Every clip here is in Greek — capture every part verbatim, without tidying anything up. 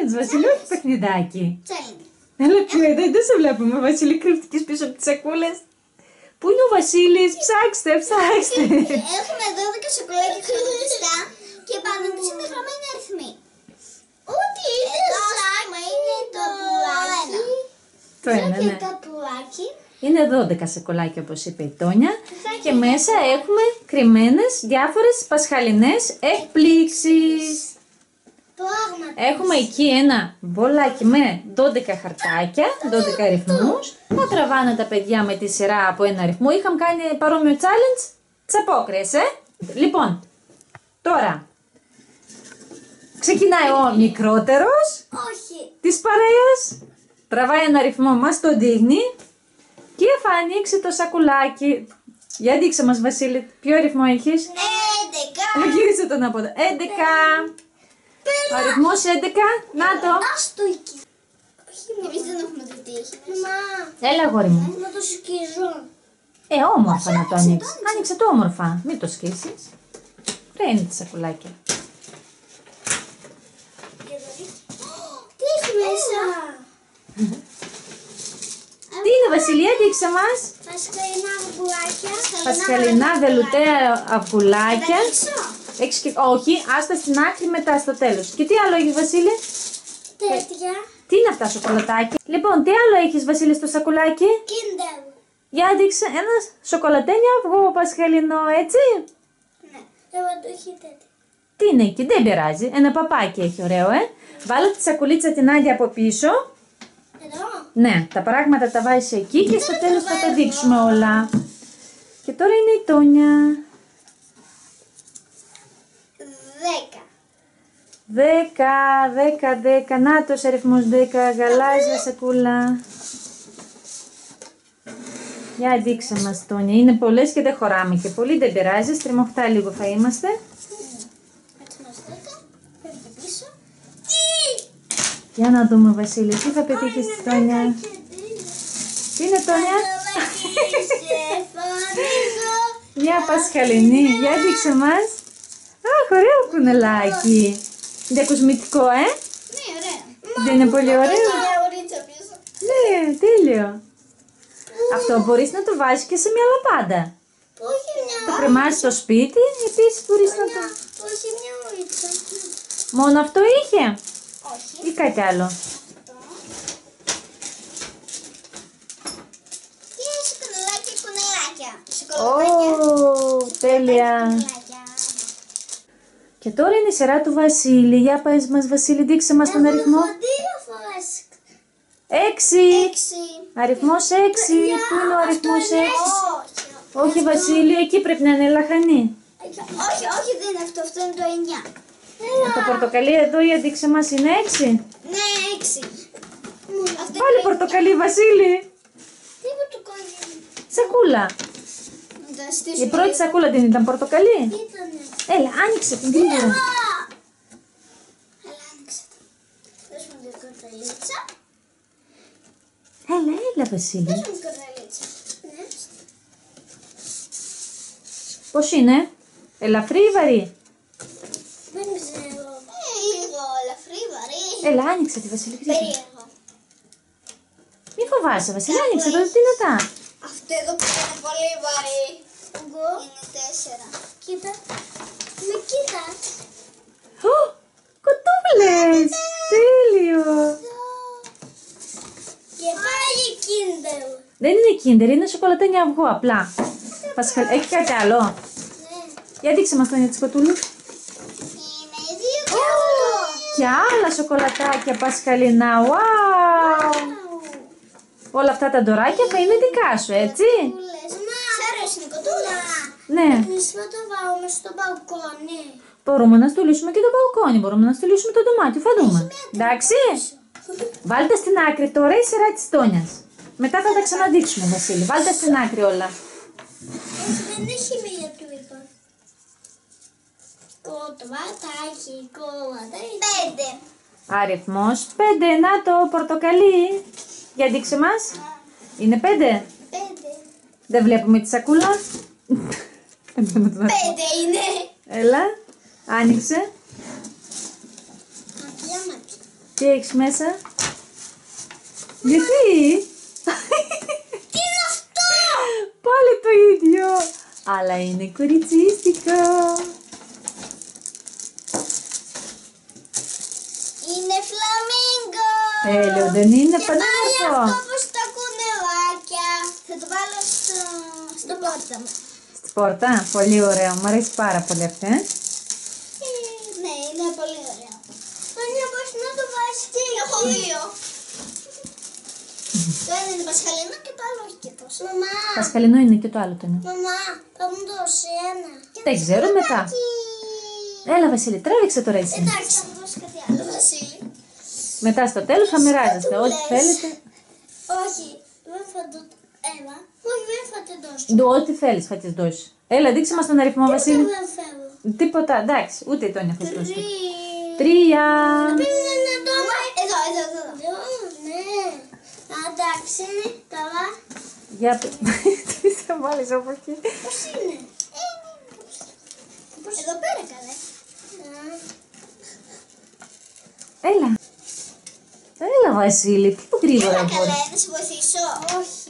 challenge, Βασίλη, όχι παιχνιδάκι. Challenge. Έλα πιο εδώ, δεν σε βλέπουμε, Βασίλη, κρύφτηκες πίσω από τις σακούλες. Πού είναι ο Βασίλης, ψάξτε, ψάξτε. Έχουμε δώδεκα σοκολάκια χρωματιστά και πάνω τους είναι γραμμένοι αριθμοί. Ό,τι είναι σάκμα είναι το πουλάκι. Το ένα, ναι. Το πουλάκι. Είναι δώδεκα σακολάκια, όπως είπε η Τόνια. Και μέσα έχουμε κρυμμένες διάφορες πασχαλινές εκπλήξεις. Έχουμε εκεί ένα μπολάκι με δώδεκα χαρτάκια, δώδεκα αριθμούς. Θα τραβάνε τα παιδιά με τη σειρά από ένα αριθμό. Είχαμε κάνει παρόμοιο challenge, τσαπόκριες, ε. Λοιπόν, τώρα ξεκινάει ο μικρότερος Όχι. της παρέας. Τραβάει ένα αριθμό, μας το δείχνει και θα ανοίξει το σακουλάκι. Για δείξε μας, Βασίλη, ποιο αριθμό έχεις? Έντεκα. Γύρισε τον από εδώ. έντεκα. Ο αριθμός έντεκα. Να το. Άστο εκεί. Όχι, εμείς δεν έχουμε δει τι έχει. Μα. Έλα, αγόρι μου. Να το σκίζω. Ε, όμορφα να το ανοίξεις. Άνοιξε το όμορφα. Μην το σκίσεις. Ποια είναι τη σακουλάκια? Τι έχει μέσα? Τι είναι, Βασιλεία, δείξε μας. Πασχαλινά αυγουλάκια. Πασχαλινά βελουτέα αυγουλάκια. Έχεις και... Όχι, άστα στην άκρη μετά στο τέλος. Και τι άλλο έχεις, Βασίλη? Τέτοια. Τι είναι αυτά, σοκολατάκι? Λοιπόν, τι άλλο έχεις, Βασίλη, στο σακουλάκι? Kinder. Για δείξε ένα σοκολατένιο αυγό πασχαλινό, έτσι. Ναι, εγώ το έχει τέτοιο. Τι είναι εκεί, δεν πειράζει. Ένα παπάκι έχει, ωραίο, ε. Βάλε τη σακουλίτσα την άδεια από πίσω. Εδώ. Ναι, τα πράγματα τα βάζεις εκεί και στο τέλος θα τα δείξουμε όλα. Και τώρα είναι η Τόνια. Δέκα. Δέκα, δέκα, δέκα. Νάτος αριθμός δέκα. Γαλάζια σακούλα. Για δείξε μας, Τόνια. Είναι πολλές και δεν χωράμε και πολύ, δεν πειράζει. Στριμωχτά λίγο θα είμαστε. Έτσι μας δέκα. Πέφτει πίσω. Τι! Για να δούμε, Βασίλη, τι θα πετύχεις, Τόνια. Τι είναι, Τόνια? Μια πασχαλινή. Για δείξε μας. Αχ, ωραίο κουνελάκι. Διακοσμητικό, ε. Ναι, ωραία. Δεν είναι πολύ ωραίο? Διαωρίτσα πίσω. Ναι, τέλειο. Αυτό μπορείς να το βάζεις και σε μια λαπάντα. Όχι μια Το κρεμάζεις στο σπίτι, επίσης μπορείς να το... Όχι μια ωρίτσα. Μόνο αυτό είχε Όχι. ή κάτι άλλο? Τι έχει κουνελάκια, κουνελάκια. Ω, τέλεια. Και τώρα είναι η σειρά του Βασίλη. Για πες μας, Βασίλη, δείξε μας τον αριθμό. Δύο φορές. Έξι. Έξι. Αριθμός έξι. Πού είναι ο αριθμός έξι? Όχι. Όχι, Βασίλη, εκεί πρέπει να είναι λαχανή. Όχι, όχι, δεν είναι αυτό. Αυτό είναι το εννιά. Το πορτοκαλί εδώ, για δείξε μας, είναι έξι. Ναι, έξι. Αυτό Πάλι πορτοκαλί, Βασίλη. Τι μου το κάνει. Σακούλα. Η πρώτη σακούλα την ήταν πορτοκαλί. Ήτανε. Έλα, άνοιξε την γρήγορα. Έλα, άνοιξε το. Δώσ' μου την κορδαλίτσα. Έλα, έλα, Βασίλη. Δώσ' μου την κορδαλίτσα. Ναι. Πώς είναι? Ελαφρύ ή βαρύ? Δεν ξέρω. Ε, λίγο ελαφρύ, βαρύ. Έλα, άνοιξε τη, Βασίλη, γρήγορα. Περίεργο. Μη φοβάσαι, Βασίλη, άνοιξε το δυνατά. Αυτό εδώ που είναι πολύ βαρύ. Εγώ. Είναι τέσσερα. Κοίτα. Με κοίτας. Ω, κοτούλες. Τέλειο. Και πάλι Kinder. Δεν είναι Kinder, είναι σοκολατένια αυγό, απλά. Πασχα... Έχει κάτι άλλο? Ναι. Για δείξε μας, Τόνια, τις κοτούλες. Είναι δύο και αυτό. Και άλλα σοκολατάκια πασχαλινά. Wow. Όλα αυτά τα ντοράκια θα είναι δικά σου, έτσι. Σ' αρέσει η κοτούλα? Ναι. Εμείς θα το βάλουμε στο μπαλκόνι. Μπορούμε να στολίσουμε και το μπαλκόνι, μπορούμε να στολίσουμε το δωμάτιο, θα δούμε. Εντάξει. Βάλτε στην άκρη τώρα η σειρά της Τόνιας. Μετά θα τα ξαναδείξουμε, Βασίλη. Βάλτε στην άκρη όλα. Δεν έχει μία του είπα. Κοτβατάκι, κομματάκι. Πέντε. Αριθμός πέντε. Να το πορτοκαλί. Για δείξε μας. Είναι πέντε. Πέντε. Δεν βλέπουμε τη σακούλα. Πέντε είναι. Έλα. Άνοιξε. Ματιά, ματιά. Τι Τι έχεις μέσα? Γιατί? Τι είναι αυτό? Πάλι το ίδιο. Αλλά είναι κοριτσίστικα. Είναι φλαμίγκο. Τέλειο, δεν είναι Και πάλι πανέμορφο? αυτό όπως τα κουνελάκια. Θα το βάλω στο, στο πόρτα μου. Στην πόρτα, πολύ ωραίο. Μου αρέσει πάρα πολύ αυτή. Ε? Ε, ναι, είναι πολύ ωραίο. Τόνια, πώς να το βάζεις και έχω δύο. Το ένα είναι πασχαλινό και το άλλο όχι και τόσο. Μαμά, Πασχαλινό είναι και το άλλο το είναι. μαμά, θα μου δώσει ένα. Δεν ξέρω, μετά. Έλα Βασίλη, τράβηξε τώρα εσύ. Εντάξει, θα μου δώσει κάτι άλλο, Βασίλη. Μετά στο τέλος θα μοιράζεστε ό,τι λες. θέλετε. Όχι, δεν θα το... Έλα, όχι, δεν θα το δώσω. Ντου, ό,τι θέλεις θα της δώσεις. Έλα, δείξε μας τον αριθμό Βασίλη. Δεν θέλω. Τίποτα, εντάξει, ούτε η Τόνια θα σου δώσει. Τρία. Τρία. Πρέπει να το... Εδώ, εδώ, εδώ. Εδώ, ναι. Εντάξει, καλά. Για τι θα βάλεις από εκεί. Πώς είναι? Εδώ πέρα καλέ. Έλα. Έλα Βασίλη, πιο γρήγορα Έλα μπορείς. καλέ, να σε βοηθήσω. Όχι.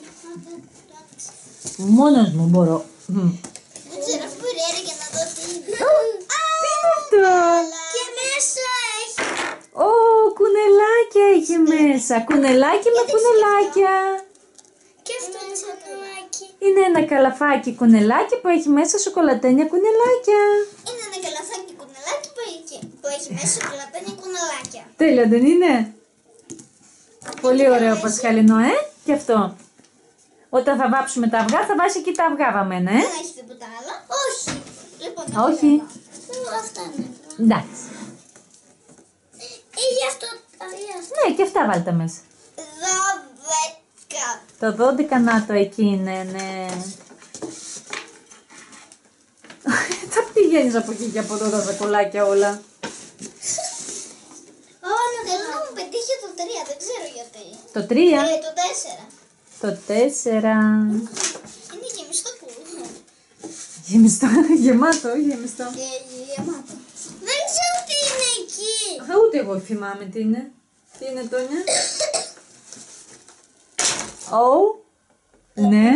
Μόνος μου μπορώ. Μμ. Δεν ξέρω, αφού μπορεί για να δω τι είναι. Τι είναι αυτό? Και μέσα έχει... Ω, κουνελάκια έχει μέσα. Κουνελάκι με κουνελάκια. Και αυτό είναι σοκολάκι. Είναι ένα καλαφάκι κουνελάκι που έχει μέσα σοκολατένια κουνελάκια. Είναι ένα καλαθάκι κουνελάκι που έχει, που έχει μέσα σοκολατένια κουνελάκια. Τέλεια, δεν είναι? Πολύ ωραίο πασχαλινό, ε? Και αυτό. Όταν θα βάψουμε τα αυγά, θα βάσει εκεί τα αυγά βαμμένα, ε? Δεν έχει τίποτα άλλο. Όχι. Λοιπόν, Όχι. θέλω. Αυτά είναι. Εντάξει. Ή γι' αυτό. α, γι' αυτό. Ναι, και αυτά βάλτε μέσα. Δώδεκα. Το δώδεκα να το εκεί είναι, ναι. Θα πηγαίνεις από εκεί και από εδώ τα σακουλάκια όλα. Ω, θέλω να μου πετύχει το τρία, δεν ξέρω γιατί. Το τρία, Ε, το τέσσερα. το τέσσερα. Είναι γεμιστό που. Γεμιστό, γεμάτο, γεμιστό. Ε, γεμάτο. Δεν ξέρω τι είναι εκεί. Α, ούτε εγώ θυμάμαι τι είναι. Τι είναι, Τόνια? Ω, ναι.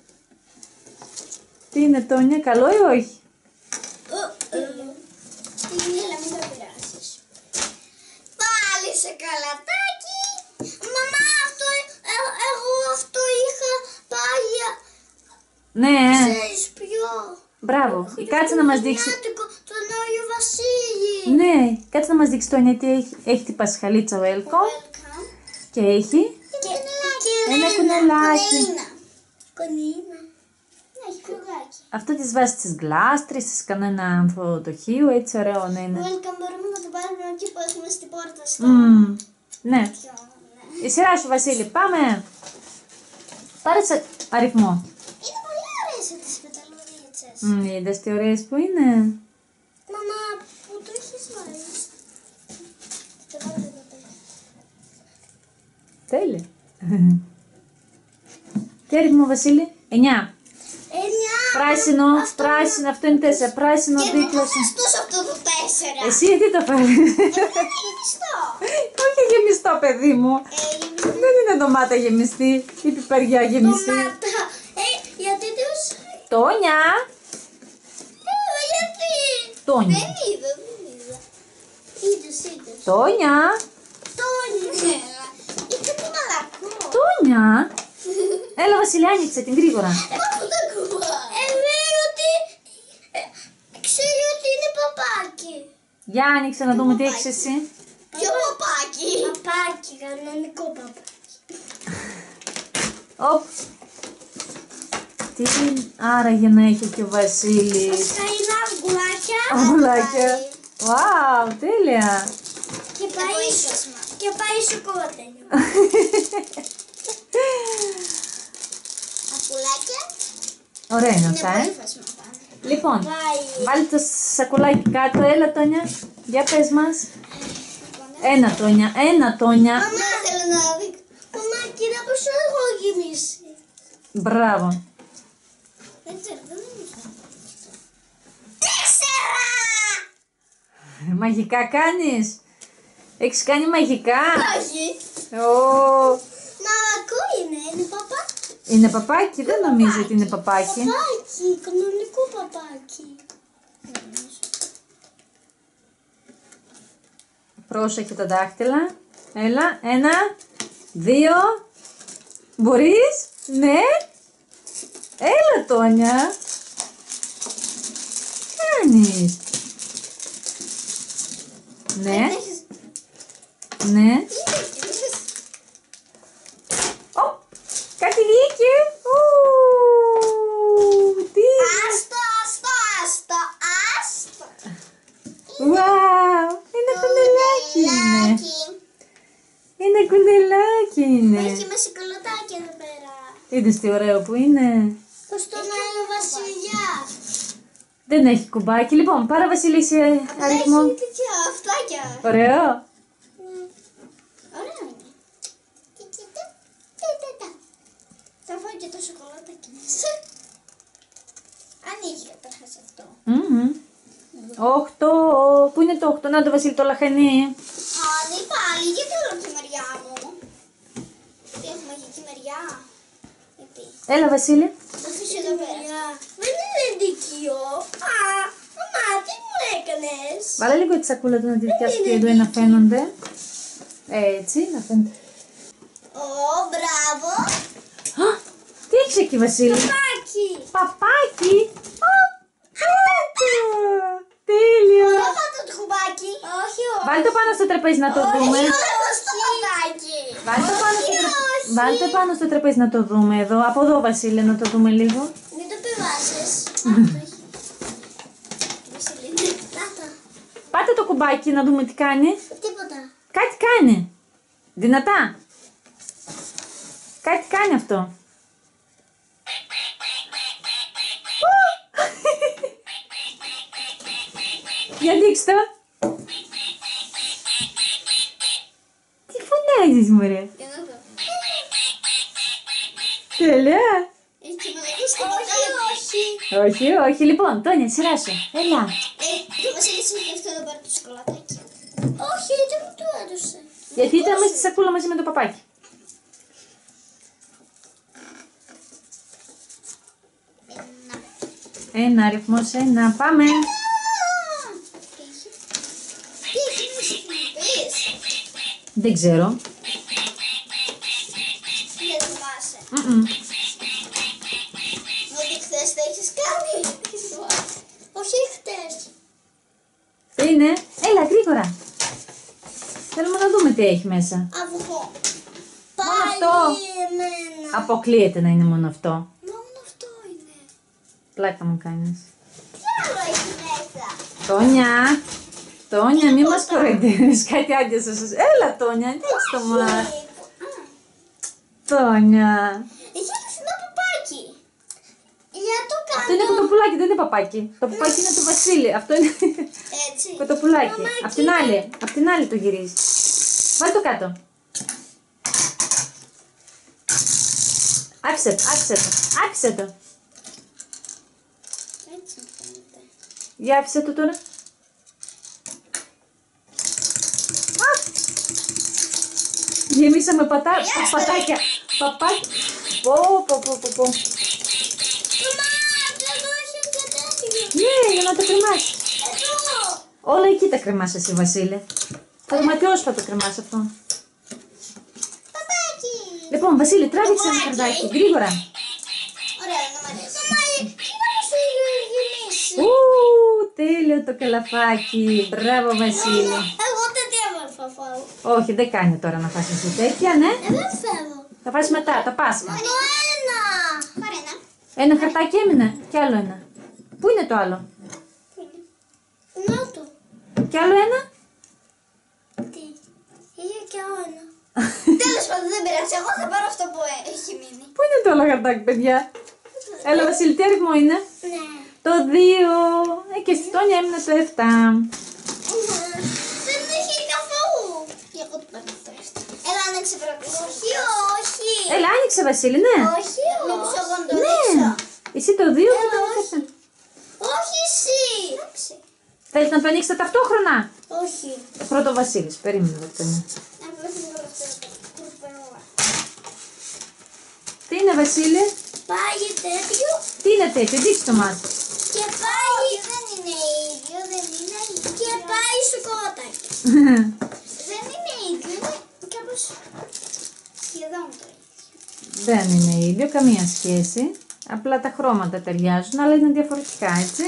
Τι είναι, Τόνια, καλό ή όχι? Τι είναι, αλλά μην το πειράσεις. Πάλι σε καλατάκι. Μαμά, αυτό, ε, εγώ αυτό είχα πάει. Ναι, Ξέρεις ποιο. μπράβο. Κάτσε να μας δείξει. Χριστουγεννιάτικο, τον Άγιο Βασίλη. Ναι, κάτσε να μας δείξει, Τόνια, τι έχει. Έχει την πασχαλίτσα welcome Welcome. και έχει. Και Ένα κουνελάκι. Κονίνα. Κονίνα. Ναι, έχει κουγάκι. Αυτό της βάζει τις γλάστρες, της κανένα ανθοδοχείο, έτσι ωραίο να είναι. Welcome, μπορούμε να το βάλουμε εκεί που έχουμε στην πόρτα στο... Μμμ, ναι. Ποιο, Η ναι. σειρά σου, Βασίλη, πάμε. Πάρε σε αριθμό. Είναι πολύ ωραίες τις πεταλουδίτσες. Μμ, είδες τι ωραίες που είναι. Μαμά, πού το έχεις βάλει? Το βάλω εδώ πέρα. Τέλεια. Τι αριθμό, Βασίλη? Εννιά. Εννιά. Πράσινο, Αυτό πράσινο, αυτό είναι τέσσερα. Πράσινο, Και δεν το δίπλα. θες τόσο αυτό το τέσσερα. Εσύ τι το φέρεις? Είναι γεμιστό. Όχι γεμιστό, παιδί μου. Ε, γεμιστό. Δεν είναι ντομάτα γεμιστή ή πιπεριά γεμιστή. Ντομάτα. Ε, γιατί τους... Τόνια. Ε, γιατί... Τόνια. Δεν είδα, δεν είδα. Είδες, είδες. Τόνια. Τόνια. Είσαι που μαλακό. Τόνια. Έλα, Βασίλη, άνοιξε την γρήγορα. Εγώ που το ακούω. Ε, λέει ότι... ε, ξέρει ότι είναι παπάκι. Για άνοιξε να δούμε τι έχεις εσύ. Ποιο παπάκι? Παπάκι, κανονικό παπάκι. Οπ. Τι άραγε να έχει και ο Βασίλης. Αυτά είναι αυγουλάκια. Αυγουλάκια. Βάου, τέλεια. Και πάει, και πάει σοκολατένιο. Αυγουλάκια. Ωραία είναι Είναι αυτά, πολύ ε. φάσμα πάνε. Λοιπόν, Πάει. βάλει το σακουλάκι κάτω. Έλα, Τόνια. Για πες μας. Ένα, Τόνια. Ένα, Τόνια. Μαμά, θέλω να δείξω. Μαμά, κοίτα πόσο έχω γεμίσει. Μπράβο. Δεν ξέρω, δεν νομίζω. Τέσσερα! Μαγικά κάνεις. Έχεις κάνει μαγικά. Όχι. Ω, Μαλακό είναι, είναι παπάκι. είναι παπάκι, δεν νομίζω ότι είναι παπάκι. Παπάκι, κανονικό παπάκι. Πρόσεχε τα δάχτυλα. Έλα, ένα, δύο. Μπορείς, ναι. Έλα, Τόνια. Τι κάνεις. Ναι, ναι. Ω, κάτι βγήκε. Ου, τι. Άστο, άστο, άστο, άστο. Βάου, είναι κουνελάκι είναι. Είναι κουνελάκι είναι. Έχει με σοκολατάκι εδώ πέρα. Είδες τι ωραίο που είναι. Πώς τον άλλο βασιλιά. Δεν έχει κουμπάκι. Λοιπόν, πάρε Βασίλη σε αριθμό. Έχει τέτοια αυτάκια. Ωραίο. Ωραίο είναι. Θα φάω και το σοκολατάκι μέσα. Ανοίγει καταρχάς αυτό. Μμμ. Οχτώ. Πού είναι το οχτώ, να το Βασίλη το λαχανί. Άντε πάλι, γιατί όλο από τη μεριά μου. Τι έχουμε μαγική μεριά. Γιατί. Έλα Βασίλη. Το αφήσω εδώ πέρα. Δεν είναι δικαιό. Α, μαμά, τι μου έκανες. Βάλε λίγο τη σακούλα του να τη δικιάσει και εδώ να φαίνονται. Έτσι, να φαίνονται. Ω, μπράβο. Α, τι έχεις εκεί Βασίλη. Παπάκι. Παπάκι. Α, χάρτα. Τέλειο. Θα φάω το κουμπάκι. Όχι, όχι. Βάλτε το πάνω στο τραπέζι να το δούμε. Όχι, όχι, στο παπάκι. Βάλτε το πάνω στο, Όχι, τρα... όχι. Βάλτε το πάνω στο τραπέζι να το δούμε εδώ. Από εδώ Βασίλη να το δούμε λίγο. Μην το πεβάσεις. Να το. Πάτε το κουμπάκι να δούμε τι κάνει. Τίποτα. Κάτι κάνει. Δυνατά. Κάτι κάνει αυτό. Για δείξτε το. Τι φωνάζεις μωρέ. Για να δω. Τέλεια. Έχει και μαλακή στο παπάκι. Όχι. Όχι, όχι. Λοιπόν, Τόνια, σειρά σου. Έλα. Ε, το Βασίλης είχε και αυτό εδώ πέρα το σοκολατάκι. Όχι, δεν μου το έδωσε. Γιατί ήταν μέσα στη σακούλα μαζί με το παπάκι. Ένα, αριθμός ένα. Πάμε. Τι έχει μέσα να πεις. Δεν ξέρω. Δεν θυμάσαι. Μμμ. Ότι χθες τα έχεις κάνει. Όχι χθες. Τι είναι. Έλα, γρήγορα. Θέλουμε να δούμε τι έχει μέσα. Αυγό. Μόνο αυτό. Πάλι εμένα. Αποκλείεται να είναι μόνο αυτό. Μόνο αυτό είναι. Πλάκα μου κάνεις. Τι άλλο έχει μέσα. Τόνια. Τόνια, μη μας κοροϊδεύεις. Κάτι άντια σας. Έλα, Τόνια, ανοίξ' το μας. Τόνια. Έχει ένα παπάκι. Για το κάνω. Αυτό είναι κοτοπουλάκι, δεν είναι παπάκι. Το παπάκι είναι το Βασίλη. Αυτό είναι Έτσι. κοτοπουλάκι. Μαμά, Απ' την άλλη, απ' την άλλη το γυρίζει. Βάλε το κάτω. Άφησε το, άφησε το, άφησε το. Έτσι μου φαίνεται. Για άφησε το τώρα. Α! Γεμίσαμε πατά, πα- πατάκια. Παπάκι. Πω, πω, πω, πω, πω. Μαμά, δεν το έχει κατέφυγε. Ναι, για να το κρεμάσεις. Εδώ. Όλα εκεί τα κρεμάς εσύ, Βασίλη. Το δωματιό θα το κρεμάς αυτό. Παπάκι. Λοιπόν, Βασίλη, τράβηξε ένα Παπάκι. χαρτάκι. Γρήγορα. Ωραία, να μ' αρέσει. Μαμά, τι να μου σου γεμίσει. Ου, τέλειο το καλαφάκι. Μπράβο, Βασίλη. Εγώ τέτοια θα φάω. Όχι, δεν κάνει τώρα να φας εσύ τέτοια, ναι. Ε, δεν θέλω. Θα φας μετά, τα Πάσχα. Μόνο ένα. Πάρε ένα. Ένα χαρτάκι έμεινε. Κι άλλο ένα. Πού είναι το άλλο. Πού είναι? Να το. Κι άλλο ένα. Τι. Είχε και άλλο ένα. Τέλος πάντων, δεν πειράζει. Εγώ θα πάρω αυτό που έχει μείνει. Πού είναι το άλλο χαρτάκι, παιδιά. Έλα, Βασίλη, τι αριθμό είναι. Ναι. Το δύο. Ε, και στη Τόνια έμεινε το επτά. Δεν έχει καθόλου. Και εγώ το παίρνω το εύτα. Έλα, άνοιξε πρώτα. Όχι, όχι. Έλα, άνοιξε, Βασίλη, ναι. Όχι, όχι. Εγώ να το Ναι. ανοίξω. Εσύ το δύο και το Έλα, όχι. επτά. Όχι εσύ. Εντάξει. Θέλεις να το ανοίξετε ταυτόχρονα. Όχι. Πρώτο ο Βασίλης, περίμενε Βακτόνια. Απλά θα βάλω αυτό το προπερό. Τι είναι Βασίλη? Πάει τέτοιο. Τι είναι τέτοιο, δείξτε το μας. Και πάει. Δεν είναι ίδιο, δεν είναι ίδιο. Και πάει σοκολατάκι. Δεν είναι ίδιο, είναι κάπως σχεδόν το ίδιο. Δεν είναι ίδιο, καμία σχέση. Απλά τα χρώματα ταιριάζουν, αλλά είναι διαφορετικά, έτσι.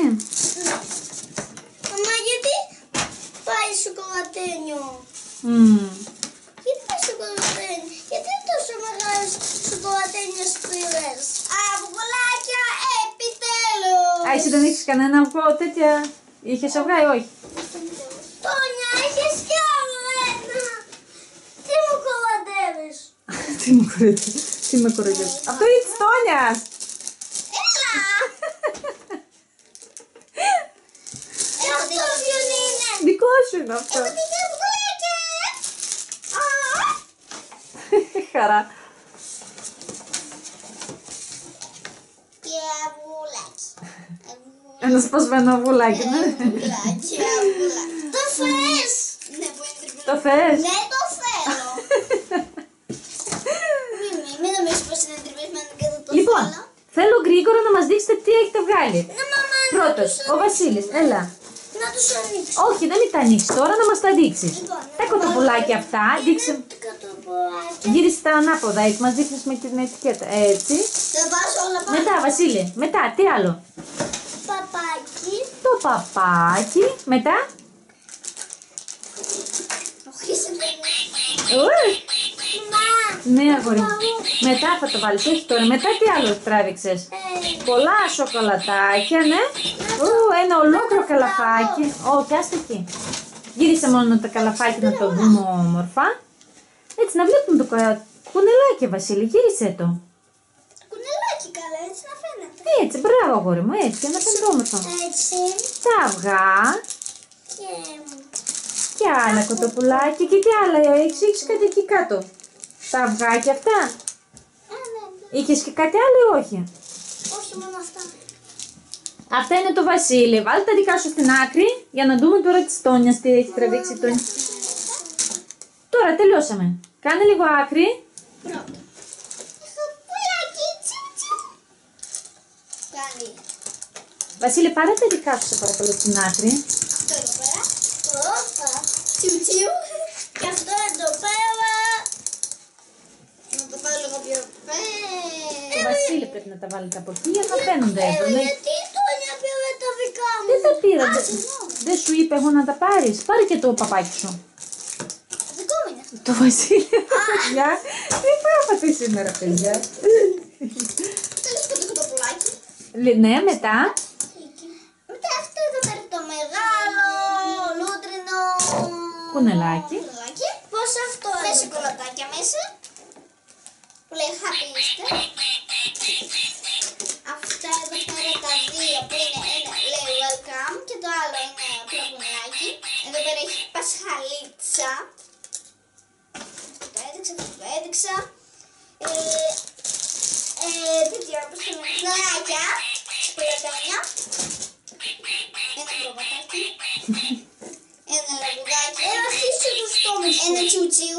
Μαμά, γιατί πάει σοκολατένιο. Mm. Γιατί πάει σοκολατένιο. Γιατί είναι τόσο μεγάλες σοκολατένιες σπήλες. Αυγουλάκια, επιτέλους. Α, εσύ δεν έχεις κανένα αυγό τέτοια. Είχες αυγά ή όχι? Τόνια, έχεις κι άλλο ένα. Τι μου κολαντεύεις. Τι μου κοροϊδεύεις. Τι με κοροϊδεύεις. Αυτό είναι της Τόνιας. Έλα. Ε, αυτό ποιον είναι. Δικό σου είναι αυτό. Έχω την αυγουλάκια. Χαρά. Και αυγουλάκι. Ένα σπασμένο αυγουλάκι, ναι. Αυγουλάκι, αυγουλάκι. Το θες. Ναι, που είναι τριπλό. Το θες? Ναι, το θέλω. Μην μην νομίζεις πως είναι τρυπισμένο και δεν το Λοιπόν, θέλω. θέλω γρήγορα να μας δείξετε τι έχετε βγάλει. Ναι, μαμά, να Πρώτος, τους ο Βασίλης, έλα. Να τους ανοίξω. Όχι, δεν μην τα ανοίξεις τώρα, να μας τα δείξεις. Λοιπόν, Τα κοτοπουλάκια αυτά, δείξε. τα κοτοπουλάκια. Γύρισε τα ανάποδα, έτσι μας δείχνεις με την ετικέτα. Έτσι. Θα βάζω όλα πάνω. Μετά, Βασίλη, μετά, τι άλλο. Παπάκι. Το παπάκι, μετά. Όχι, σε δεν Ουε, Μα. ναι, αγόρι μου. Μετά θα το βάλεις, όχι τώρα. Μετά τι άλλο τράβηξες. Ε, Πολλά σοκολατάκια, ναι. Ου, ένα ολόκληρο καλαφάκι. Όχι, άστε εκεί. Γύρισε μόνο τα καλαφάκια να το δούμε όμορφα. Έτσι, να βλέπουμε το κα- κουνελάκι, Βασίλη. Γύρισε το. κουνελάκι καλά, έτσι να φαίνεται. Έτσι, μπράβο, αγόρι μου, έτσι, για να φαίνεται όμορφα. Έτσι. Τα αυγά Και... και άλλα κοτοπουλάκια και τι άλλα. Έχεις, έχεις κάτι εκεί κάτω. Τα αυγάκια αυτά. Α, ναι. Είχες και κάτι άλλο ή όχι. Όχι, μόνο αυτά. Αυτά είναι το Βασίλη. Βάλτε τα δικά σου στην άκρη για να δούμε τώρα της Τόνιας τι έχει τραβήξει η Τόνια. Τώρα τελειώσαμε. Κάνε λίγο άκρη. Πρώτο. Έχω πουλάκι, τσου τσου. Καλή. Βασίλη, πάρε τα δικά σου σε παρακαλώ στην άκρη. Αυτό εδώ πέρα. Όπα. Τσου τσου. Και αυτό εδώ πέρα. Να το πάω λίγο πιο πέρα. Το Βασίλη πρέπει να τα βάλετε από εκεί για να φαίνονται Ε, εδώ. Ναι. γιατί η Τόνια πήρε τα δικά μου. Δεν τα πήρα. Α, δεν- συγγνώμη. Δεν σου είπε εγώ να τα πάρεις. Πάρε και το παπάκι σου. Δικό μου είναι αυτό. Το Βασίλη, παιδιά. Τι πάθατε σήμερα, παιδιά. Τέλος και το κοτοπουλάκι. Λε- Ναι, μετά. Μετά αυτό εδώ πέρα το μεγάλο λούτρινο Κουνελάκι. κουνελάκι. Πώς αυτό με σοκολατάκια μέσα. Που λέει happy Easter. Αυτά εδώ πέρα τα δύο που είναι ένα λέει welcome και το άλλο είναι απλό κουνελάκι. Εδώ πέρα έχει πασχαλίτσα. Αυτό το έδειξα, αυτό το έδειξα. Ε, ε, τέτοια όπως το λένε, νεράκια, σπουλατόνια. Ένα προβατάκι. Ένα λαγουδάκι. Ένα στήσιο του στόμου. Ένα τσιουτσιου.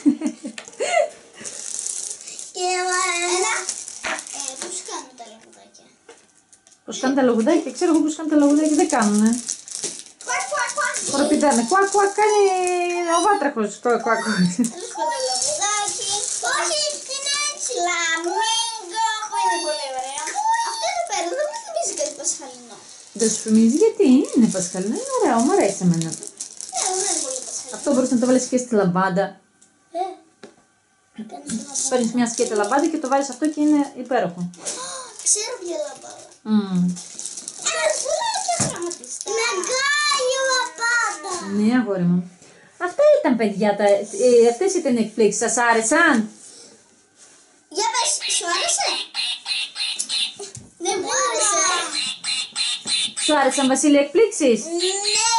Και ένα... Ε, πώς κάνουν τα λαγουδάκια. Πώς κάνουν τα λογουδάκια. Ξέρω εγώ πώς κάνουν τα λογουδάκια. Δεν κάνουνε. Κουακ, κουακ, κουακ. Χοροπηδάνε. Κουακ, κουακ, κάνει ο βάτραχος. Κουακ, κουακ. Τέλος πάντων, λαγουδάκι. Όχι, είναι έτσι. Λαμίγκο που είναι πολύ ωραία. Αυτό εδώ πέρα δεν μου θυμίζει κάτι πασχαλινό. Δεν σου θυμίζει γιατί είναι πασχαλινό. Είναι ωραίο, μου αρέσει εμένα. Ναι, δεν είναι πολύ πασχαλινό. Αυτό μπορείς να το βάλεις και στη λαμπάντα. Ε, παίρνεις ένα μπάμπα. Παίρνεις μια σκέτα λαμπάντα και το βάζεις αυτό και είναι υπέροχο. Ξέρω ποια λαμπάδα. Mm. Ένα πουλάκια χρωματιστά. Μεγάλη λαμπάδα. Ναι, αγόρι μου. Αυτά ήταν, παιδιά. Τα, ε, αυτές ήταν οι εκπλήξεις. Σας άρεσαν. Για πες, σου άρεσε? Δεν μου άρεσε. Σου άρεσαν, Βασίλη, οι εκπλήξεις. Ναι.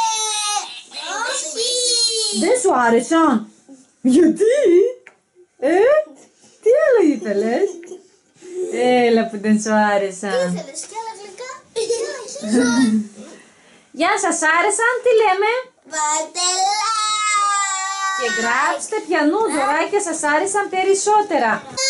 Όχι. Δεν σου άρεσαν. Γιατί. Ε, τι άλλο ήθελες. Έλα που δεν σου άρεσαν. Ήθελες κι άλλα γλυκά. Γεια, σας άρεσαν, τι λέμε. Βάλτε like. Και γράψτε ποιανού δωράκια σας άρεσαν περισσότερα.